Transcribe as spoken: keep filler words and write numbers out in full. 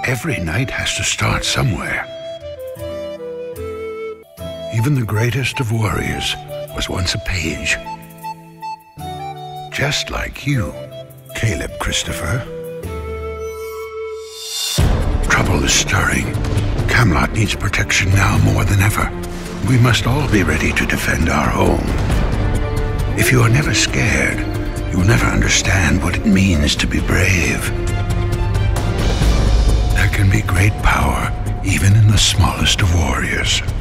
Every knight has to start somewhere. Even the greatest of warriors was once a page. Just like you, Calib Christopher. Trouble is stirring. Camelot needs protection now more than ever. We must all be ready to defend our home. If you are never scared, you will never understand what it means to be brave. There can be great power even in the smallest of warriors.